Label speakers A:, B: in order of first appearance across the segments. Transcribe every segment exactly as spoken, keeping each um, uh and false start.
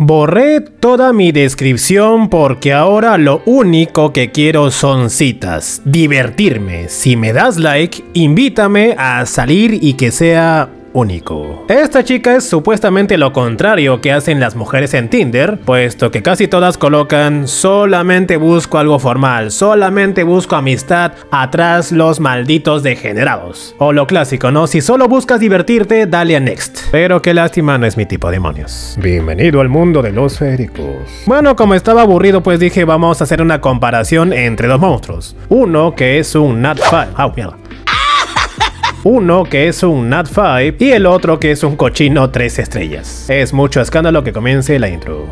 A: Borré toda mi descripción porque ahora lo único que quiero son citas, divertirme. Si me das like, invítame a salir y que sea único. Esta chica es supuestamente lo contrario que hacen las mujeres en Tinder, puesto que casi todas colocan solamente busco algo formal, solamente busco amistad, atrás los malditos degenerados. O lo clásico, ¿no? Si solo buscas divertirte, dale a next. Pero qué lástima, no es mi tipo de demonios. Bienvenido al mundo de los féricos. Bueno, como estaba aburrido, pues dije vamos a hacer una comparación entre dos monstruos. Uno que es un Nat cinco. Ah, mierda. Uno que es un Nat cinco y el otro que es un cochino tres estrellas. Es mucho escándalo que comience la intro.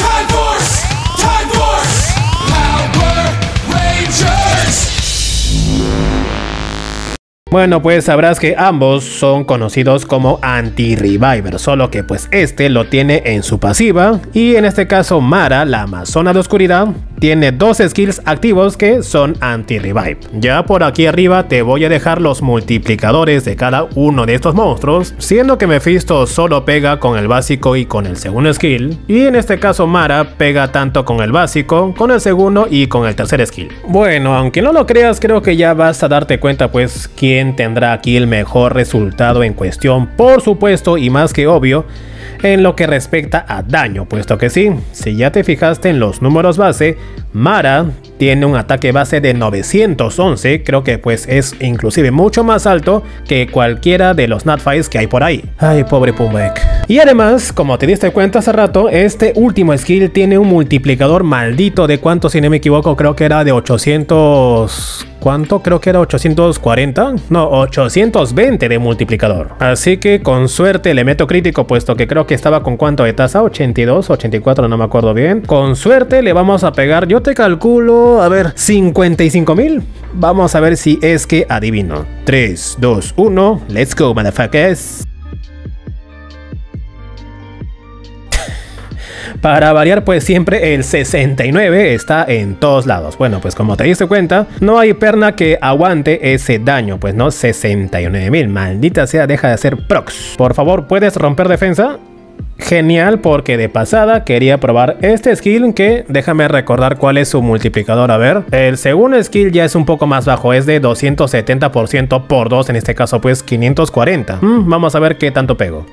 A: Bueno, pues sabrás que ambos son conocidos como anti-reviver, solo que pues este lo tiene en su pasiva y en este caso Mara, la amazona de oscuridad, tiene dos skills activos que son anti-revive. Ya por aquí arriba te voy a dejar los multiplicadores de cada uno de estos monstruos, siendo que Mephisto solo pega con el básico y con el segundo skill, y en este caso Mara pega tanto con el básico, con el segundo y con el tercer skill. Bueno, aunque no lo creas, creo que ya vas a darte cuenta pues quién tendrá aquí el mejor resultado en cuestión, por supuesto y más que obvio, en lo que respecta a daño, puesto que sí, si ya te fijaste en los números base, Mara tiene un ataque base de novecientos once, creo que pues es inclusive mucho más alto que cualquiera de los Nat cinco que hay por ahí. Ay, pobre Pumbek. Y además, como te diste cuenta hace rato, este último skill tiene un multiplicador maldito de cuánto, si no me equivoco, creo que era de ochocientos... ¿Cuánto? Creo que era ochocientos cuarenta. No, ochocientos veinte de multiplicador. Así que con suerte le meto crítico, puesto que creo que estaba con cuánto de tasa, ochenta y dos, ochenta y cuatro, no me acuerdo bien. Con suerte le vamos a pegar, yo te calculo, a ver, cincuenta y cinco mil. Vamos a ver si es que adivino. tres, dos, uno, let's go, motherfuckers. Para variar, pues siempre el sesenta y nueve está en todos lados. Bueno, pues como te diste cuenta, no hay perna que aguante ese daño. Pues no, sesenta y nueve mil. Maldita sea, deja de hacer procs. Por favor, ¿puedes romper defensa? Genial, porque de pasada quería probar este skill que déjame recordar cuál es su multiplicador. A ver, el segundo skill ya es un poco más bajo, es de doscientos setenta por ciento por dos, en este caso pues quinientos cuarenta. Mm, vamos a ver qué tanto pego.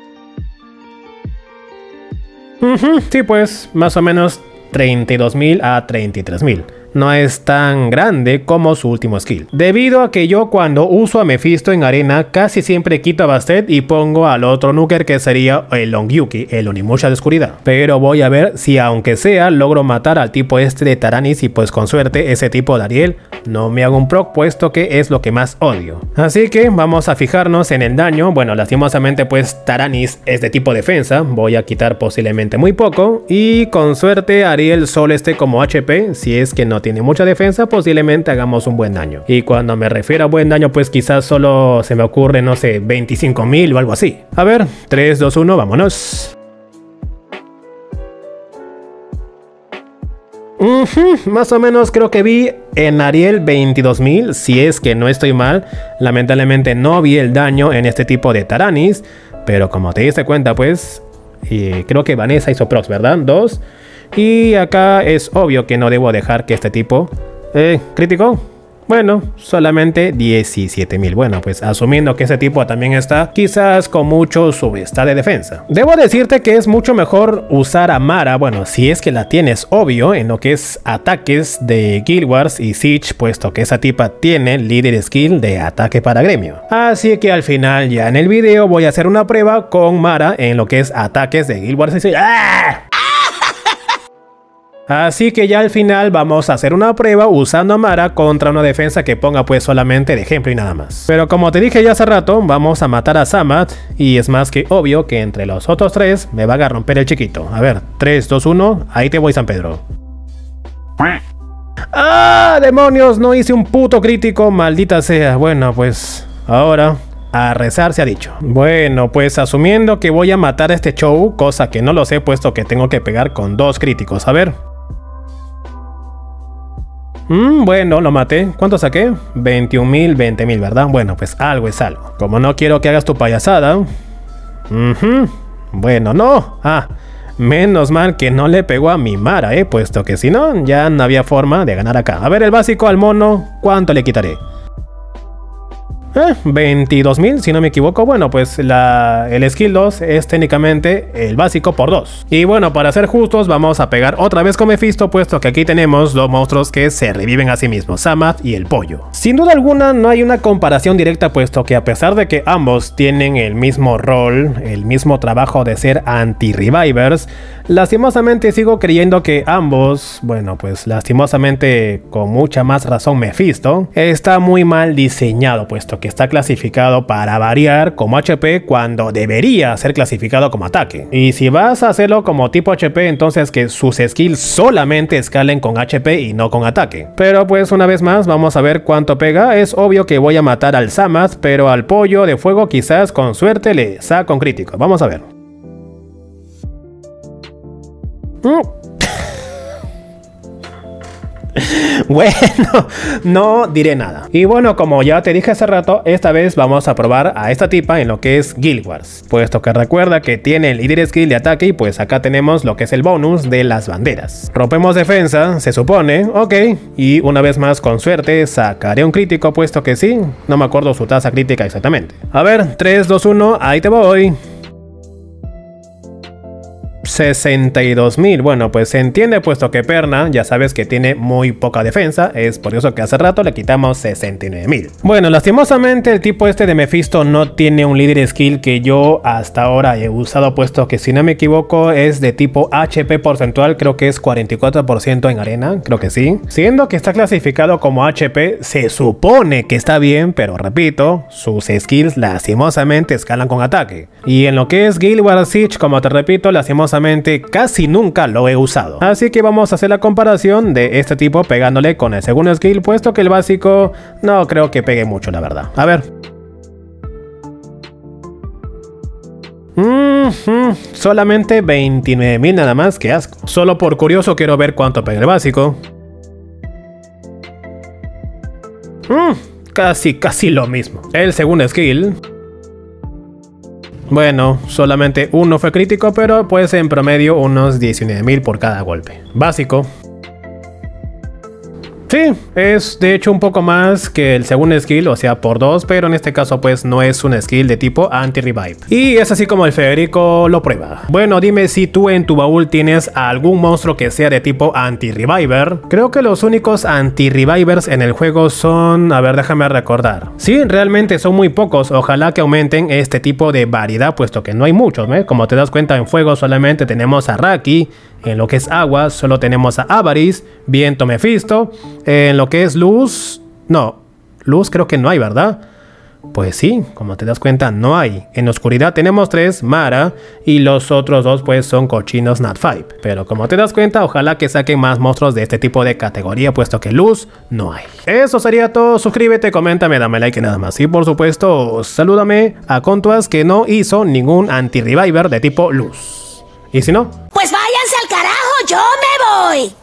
A: Uh-huh, sí, pues más o menos treinta y dos mil a treinta y tres mil. No es tan grande como su último skill, debido a que yo cuando uso a Mephisto en arena casi siempre quito a Bastet y pongo al otro nuker que sería el Longyuki, el Onimusha de oscuridad. Pero voy a ver si aunque sea logro matar al tipo este de Taranis y pues con suerte ese tipo de Ariel no me hago un proc, puesto que es lo que más odio. Así que vamos a fijarnos en el daño. Bueno, lastimosamente pues Taranis es de tipo defensa, voy a quitar posiblemente muy poco y con suerte Ariel solo esté como H P, si es que no tiene mucha defensa, posiblemente hagamos un buen daño. Y cuando me refiero a buen daño, pues quizás solo se me ocurre, no sé, veinticinco mil o algo así. A ver, tres, dos, uno, vámonos. Uh-huh, más o menos creo que vi en Ariel veintidós mil, si es que no estoy mal. Lamentablemente no vi el daño en este tipo de Taranis, pero como te diste cuenta, pues y creo que Vanessa hizo procs, ¿verdad? Dos. Y acá es obvio que no debo dejar que este tipo... Eh, ¿crítico? Bueno, solamente diecisiete mil. Bueno, pues asumiendo que ese tipo también está quizás con mucho subestado de defensa. Debo decirte que es mucho mejor usar a Mara, bueno, si es que la tienes, obvio, en lo que es ataques de Guild Wars y Siege, puesto que esa tipa tiene líder skill de ataque para gremio. Así que al final ya en el video voy a hacer una prueba con Mara en lo que es ataques de Guild Wars y Siege. ¡Ah! Así que ya al final vamos a hacer una prueba usando a Mara contra una defensa que ponga pues solamente de ejemplo y nada más. Pero como te dije ya hace rato, vamos a matar a Samat y es más que obvio que entre los otros tres me van a romper el chiquito. A ver, tres, dos, uno, ahí te voy, San Pedro. ¡Ah, demonios! No hice un puto crítico, maldita sea. Bueno, pues ahora... a rezar se ha dicho. Bueno, pues asumiendo que voy a matar a este show, cosa que no lo sé puesto que tengo que pegar con dos críticos. A ver. Mm, bueno, lo maté. ¿Cuánto saqué? veintiún mil, veinte mil, ¿verdad? Bueno, pues algo es algo. Como no quiero que hagas tu payasada. Uh-huh. Bueno, no. Ah, Menos mal que no le pegó a mi Mara, eh, puesto que si no, ya no había forma de ganar acá. A ver, el básico al mono, ¿cuánto le quitaré? Eh, veintidós mil, si no me equivoco. Bueno, pues la, el skill dos es técnicamente el básico por dos. Y bueno, para ser justos, vamos a pegar otra vez con Mephisto, puesto que aquí tenemos dos monstruos que se reviven a sí mismos, Zamath y el pollo. Sin duda alguna, no hay una comparación directa, puesto que a pesar de que ambos tienen el mismo rol, el mismo trabajo de ser anti-revivers, lastimosamente sigo creyendo que ambos, bueno, pues lastimosamente con mucha más razón Mephisto, está muy mal diseñado, puesto que está clasificado para variar como H P cuando debería ser clasificado como ataque. Y si vas a hacerlo como tipo H P, entonces que sus skills solamente escalen con H P y no con ataque. Pero pues una vez más vamos a ver cuánto pega. Es obvio que voy a matar al Zamath, pero al pollo de fuego quizás con suerte le saco un crítico. Vamos a ver. Mm. Bueno, no diré nada. Y bueno, como ya te dije hace rato, esta vez vamos a probar a esta tipa en lo que es Guild Wars, puesto que recuerda que tiene el líder skill de ataque y pues acá tenemos lo que es el bonus de las banderas. Rompemos defensa, se supone, ok, y una vez más con suerte sacaré un crítico, puesto que sí, no me acuerdo su tasa crítica exactamente. A ver, tres, dos, uno, ahí te voy. sesenta y dos mil, bueno, pues se entiende, puesto que Perna ya sabes que tiene muy poca defensa, es por eso que hace rato le quitamos sesenta y nueve mil. Bueno, lastimosamente el tipo este de Mephisto no tiene un líder skill que yo hasta ahora he usado, puesto que si no me equivoco es de tipo H P porcentual, creo que es cuarenta y cuatro por ciento en arena, creo que sí. Siendo que está clasificado como H P, se supone que está bien, pero repito, sus skills lastimosamente escalan con ataque. Y en lo que es Guild Wars Siege, como te repito, lastimosamente casi nunca lo he usado. Así que vamos a hacer la comparación de este tipo pegándole con el segundo skill, puesto que el básico no creo que pegue mucho, la verdad. A ver. Mm-hmm. Solamente veintinueve mil nada más, que asco. Solo por curioso quiero ver cuánto pega el básico. Mm, casi, casi lo mismo. El segundo skill. Bueno, solamente uno fue crítico, pero pues en promedio unos diecinueve mil por cada golpe. Básico. Sí, es de hecho un poco más que el segundo skill, o sea por dos, pero en este caso pues no es un skill de tipo anti-revive. Y es así como el Federico lo prueba. Bueno, dime si tú en tu baúl tienes algún monstruo que sea de tipo anti-reviver. Creo que los únicos anti-revivers en el juego son... A ver, déjame recordar. Sí, realmente son muy pocos, ojalá que aumenten este tipo de variedad, puesto que no hay muchos, ¿eh? Como te das cuenta, en fuego solamente tenemos a Raki. En lo que es agua solo tenemos a Avaris, viento Mephisto. En lo que es luz, no, luz creo que no hay, ¿verdad? Pues sí, como te das cuenta no hay. En oscuridad tenemos tres, Mara, y los otros dos pues son cochinos Nat cinco. Pero como te das cuenta, ojalá que saquen más monstruos de este tipo de categoría, puesto que luz no hay. Eso sería todo, suscríbete, coméntame, dame like y nada más. Y por supuesto, salúdame a Contuas, que no hizo ningún anti-reviver de tipo luz. ¿Y si no?
B: Pues váyanse al carajo, yo me voy.